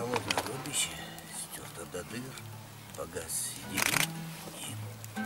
Холодное рубище, стерто до дыр, погас седины ним.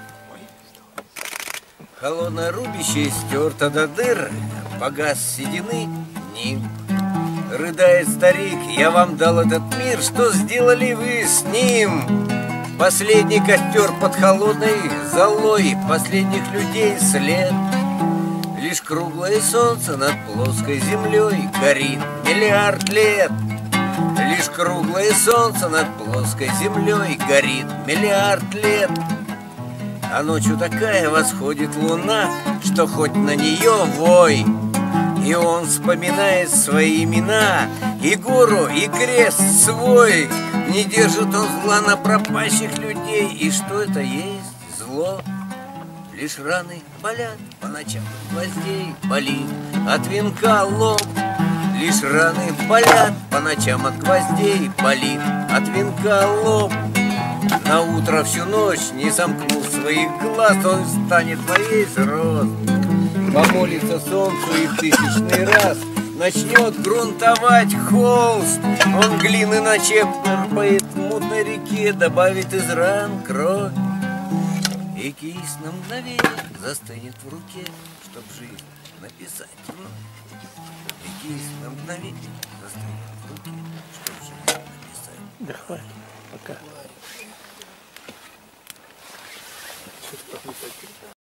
Холодное рубище, стерто до дыр, погас седины ним. Рыдает старик, я вам дал этот мир, что сделали вы с ним? Последний костер под холодной золой, последних людей след. Лишь круглое солнце над плоской землей горит миллиард лет. Лишь круглое солнце над плоской землей горит миллиард лет. А ночью такая восходит луна, что хоть на нее вой. И он вспоминает свои имена, и гору, и крест свой. Не держит он зла на пропащих людей. И что это есть зло? Лишь раны болят по ночам, гвоздей болит от венка лоб. Лишь раны болят по ночам, от гвоздей болит от венка лоб. На утро всю ночь, не сомкнув своих глаз, он встанет во весь рост, помолится солнцу и в тысячный раз начнет грунтовать холст. Он глины начерпает в мутной реке, добавит из ран кровь. И кисть на мгновение застынет в руке, чтоб жизнь написать вновь. И кисть на мгновение застынет в руке, чтоб жизнь написать. Да хватит, пока.